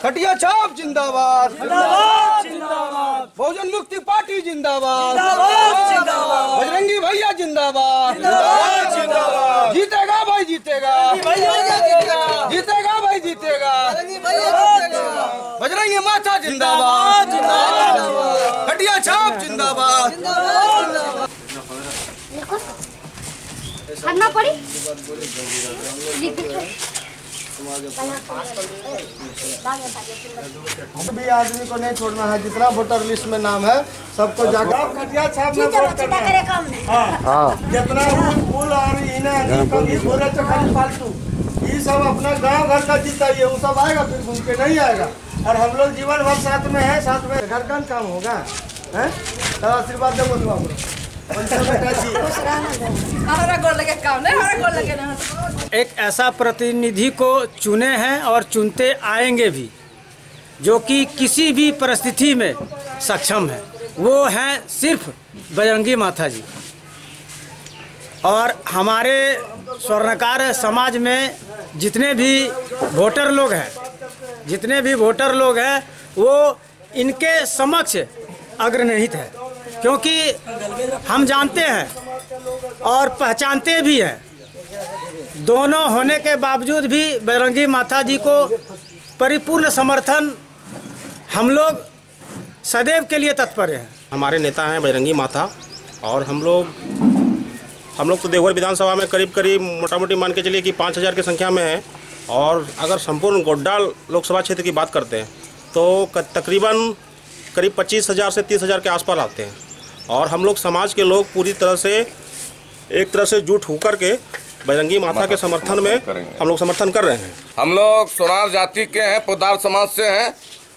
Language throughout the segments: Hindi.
खटिया छाप जिंदाबाद, जिंदाबाद जिंदाबाद, बहुजन मुक्ति पार्टी जिंदाबाद, जिंदाबाद जिंदाबाद, बजरंगी भैया जिंदाबाद, जिंदाबाद जिंदाबाद, जीतेगा भाई जीतेगा, जीतेगा भाई जीतेगा, बजरंगी माता जिंदाबाद, खटिया छाप जिंदाबाद। करना पड़ी भी आदमी को नहीं छोड़ना है, जितना वोटर लिस्ट में नाम है सबको जाकर खटिया छाप में वोट करना है। जितना फूल और इन्हें फालतू ये सब अपना गांव घर का जीता, ये वो सब आएगा फिर घूम के नहीं आएगा। और हम लोग जीवन भर साथ में है, साथ में घर का काम होगा है। तो आशीर्वाद दे बोलवा एक ऐसा प्रतिनिधि को चुने हैं और चुनते आएंगे भी, जो कि किसी भी परिस्थिति में सक्षम है। वो हैं सिर्फ बजरंगी माता जी। और हमारे स्वर्णकार समाज में जितने भी वोटर लोग हैं वो इनके समक्ष अग्रहित है, क्योंकि हम जानते हैं और पहचानते भी हैं। दोनों होने के बावजूद भी बजरंगी माता जी को परिपूर्ण समर्थन हम लोग सदैव के लिए तत्पर हैं। हमारे नेता हैं बजरंगी माता, और हम लोग तो देवघर विधानसभा में करीब मोटा मोटी मान के चलिए कि 5000 की संख्या में है। और अगर संपूर्ण गोड्डा लोकसभा क्षेत्र की बात करते हैं तो तकरीबन करीब 25,000 से 30,000 के आसपास आते हैं। और हम लोग समाज के लोग पूरी तरह से एक तरह से जुट होकर के बजरंगी माता के समर्थन में हम लोग समर्थन कर रहे हैं। हम लोग सोनार जाति के हैं, पोदार समाज से हैं,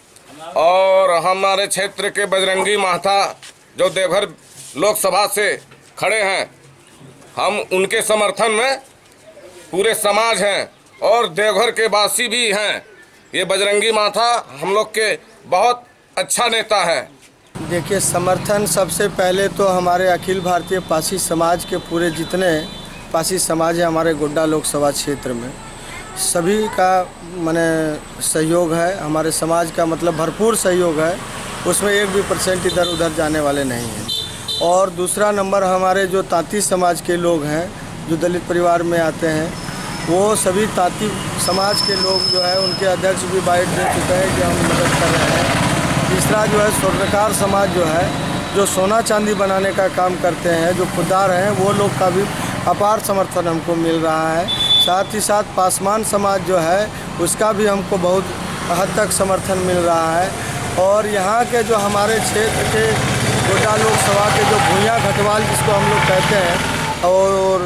और हमारे क्षेत्र के बजरंगी माता जो देवघर लोकसभा से खड़े हैं, हम उनके समर्थन में पूरे समाज हैं और देवघर के वासी भी हैं। ये बजरंगी माता हम लोग के बहुत अच्छा नेता है। देखिए, समर्थन सबसे पहले तो हमारे अखिल भारतीय पासी समाज के पूरे जितने पासी समाज है हमारे गोड्डा लोकसभा क्षेत्र में, सभी का माने सहयोग है। हमारे समाज का मतलब भरपूर सहयोग है, उसमें 1 भी % इधर उधर जाने वाले नहीं हैं। और दूसरा नंबर हमारे जो तांती समाज के लोग हैं, जो दलित परिवार में आते हैं, वो सभी तांती समाज के लोग जो है उनके अध्यक्ष भी बाइट दे चुके हैं कि हम मदद कर रहे हैं। तीसरा जो है स्वर्णकार समाज जो है, जो सोना चांदी बनाने का काम करते हैं, जो खुददार हैं, वो लोग का भी अपार समर्थन हमको मिल रहा है। साथ ही साथ पासवान समाज जो है उसका भी हमको बहुत हद तक समर्थन मिल रहा है। और यहाँ के जो हमारे क्षेत्र के गोड्डा लोकसभा के जो भूया घटवाल जिसको हम लोग कहते हैं, और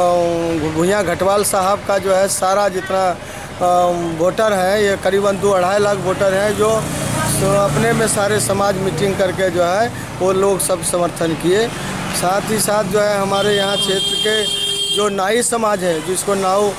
भूया घटवाल साहब का जो है सारा जितना वोटर है, ये करीबन 2-2.5 लाख वोटर हैं, जो अपने में सारे समाज मीटिंग करके जो है वो लोग सब समर्थन किए। साथ ही साथ जो है हमारे यहाँ क्षेत्र के जो नाई समाज है, जिसको नाव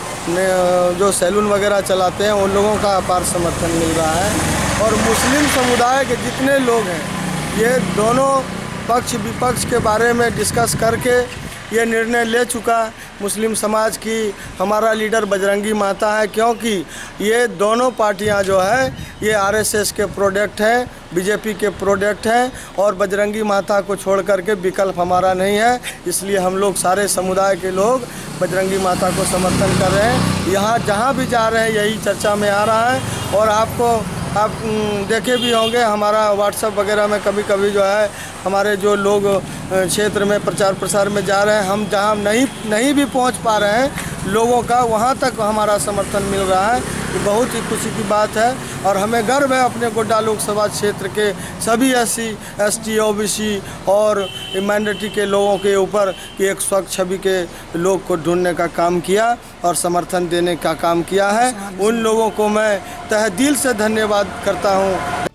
जो सैलून वगैरह चलाते हैं, उन लोगों का अपार समर्थन मिल रहा है। और मुस्लिम समुदाय के जितने लोग हैं, ये दोनों पक्ष विपक्ष के बारे में डिस्कस करके ये निर्णय ले चुका मुस्लिम समाज की हमारा लीडर बजरंगी माता है, क्योंकि ये दोनों पार्टियां जो है ये आरएसएस के प्रोडक्ट हैं, बीजेपी के प्रोडक्ट हैं, और बजरंगी माता को छोड़ करके विकल्प हमारा नहीं है। इसलिए हम लोग सारे समुदाय के लोग बजरंगी माता को समर्थन कर रहे हैं। यहाँ जहाँ भी जा रहे हैं यही चर्चा में आ रहा है। और आप देखे भी होंगे हमारा व्हाट्सएप वगैरह में कभी कभी जो है हमारे जो लोग क्षेत्र में प्रचार प्रसार में जा रहे हैं, हम जहाँ नहीं भी पहुँच पा रहे हैं लोगों का, वहाँ तक हमारा समर्थन मिल रहा है। ये बहुत ही खुशी की बात है। और हमें गर्व है अपने गोड्डा लोकसभा क्षेत्र के सभी SC ST OBC और माइनॉरिटी के लोगों के ऊपर कि एक स्वच्छ छवि के लोग को ढूंढने का काम किया और समर्थन देने का काम किया है। उन लोगों को मैं तहे दिल से धन्यवाद करता हूँ।